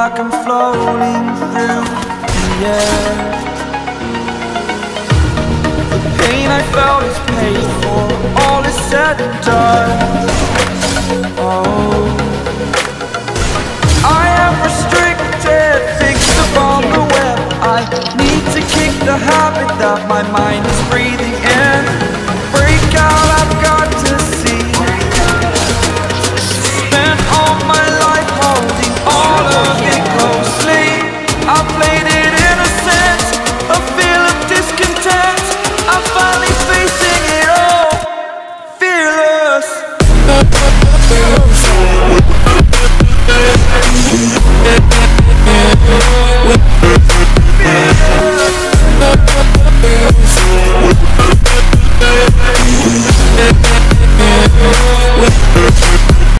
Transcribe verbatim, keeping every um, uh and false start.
like I'm floating through the air. The pain I felt is paid for, all is said and done. Oh, I am restricted, fixed upon the web. I need to kick the habit that my mind is free